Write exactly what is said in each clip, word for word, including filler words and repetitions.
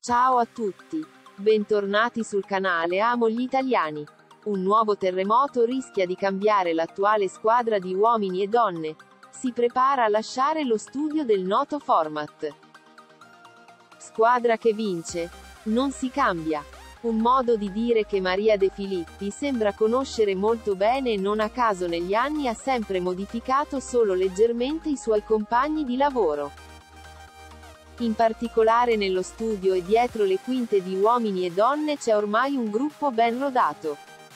Ciao a tutti. Bentornati sul canale Amo gli Italiani. Un nuovo terremoto rischia di cambiare l'attuale squadra di uomini e donne. Si prepara a lasciare lo studio del noto format. Squadra che vince. Non si cambia. Un modo di dire che Maria De Filippi sembra conoscere molto bene e non a caso negli anni ha sempre modificato solo leggermente i suoi compagni di lavoro. In particolare nello studio e dietro le quinte di uomini e donne c'è ormai un gruppo ben rodato.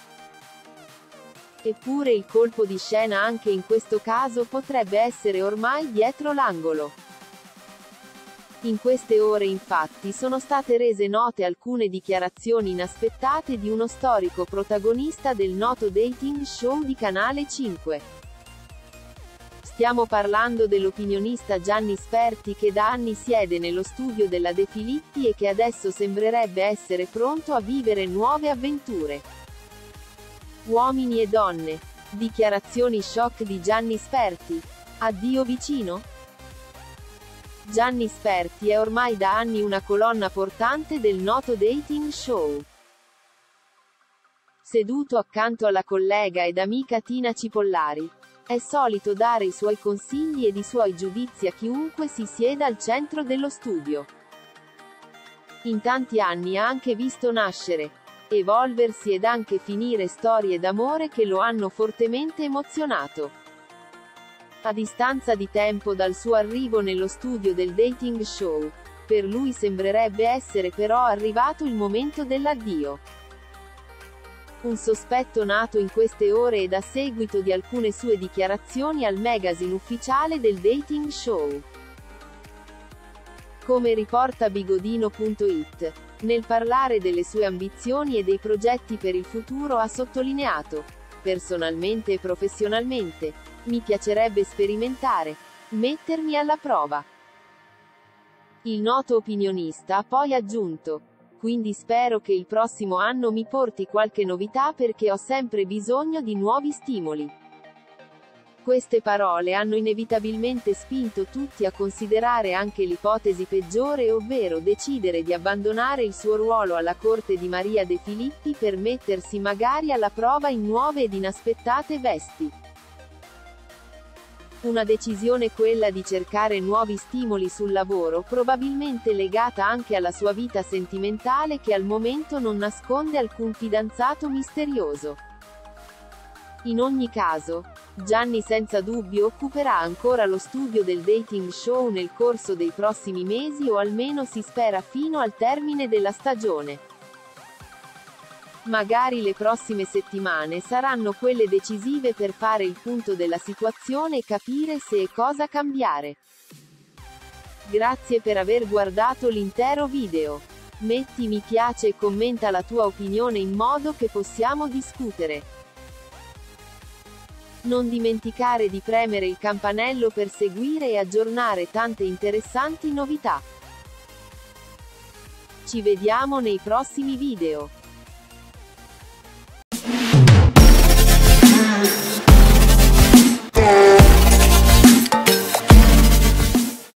Eppure il colpo di scena anche in questo caso potrebbe essere ormai dietro l'angolo. In queste ore infatti sono state rese note alcune dichiarazioni inaspettate di uno storico protagonista del noto dating show di Canale cinque. Stiamo parlando dell'opinionista Gianni Sperti che da anni siede nello studio della De Filippi e che adesso sembrerebbe essere pronto a vivere nuove avventure. Uomini e donne. Dichiarazioni shock di Gianni Sperti. Addio vicino? Gianni Sperti è ormai da anni una colonna portante del noto dating show. Seduto accanto alla collega ed amica Tina Cipollari, è solito dare i suoi consigli ed i suoi giudizi a chiunque si sieda al centro dello studio. In tanti anni ha anche visto nascere, evolversi ed anche finire storie d'amore che lo hanno fortemente emozionato. A distanza di tempo dal suo arrivo nello studio del dating show, per lui sembrerebbe essere però arrivato il momento dell'addio. Un sospetto nato in queste ore ed a seguito di alcune sue dichiarazioni al magazine ufficiale del dating show. Come riporta Bigodino punto it, nel parlare delle sue ambizioni e dei progetti per il futuro ha sottolineato: personalmente e professionalmente, mi piacerebbe sperimentare, mettermi alla prova. Il noto opinionista ha poi aggiunto: quindi spero che il prossimo anno mi porti qualche novità perché ho sempre bisogno di nuovi stimoli. Queste parole hanno inevitabilmente spinto tutti a considerare anche l'ipotesi peggiore, ovvero decidere di abbandonare il suo ruolo alla corte di Maria De Filippi per mettersi magari alla prova in nuove ed inaspettate vesti. Una decisione quella di cercare nuovi stimoli sul lavoro, probabilmente legata anche alla sua vita sentimentale che al momento non nasconde alcun fidanzato misterioso. In ogni caso, Gianni senza dubbio occuperà ancora lo studio del dating show nel corso dei prossimi mesi o almeno si spera fino al termine della stagione. Magari le prossime settimane saranno quelle decisive per fare il punto della situazione e capire se e cosa cambiare. Grazie per aver guardato l'intero video. Metti mi piace e commenta la tua opinione in modo che possiamo discutere. Non dimenticare di premere il campanello per seguire e aggiornare tante interessanti novità. Ci vediamo nei prossimi video.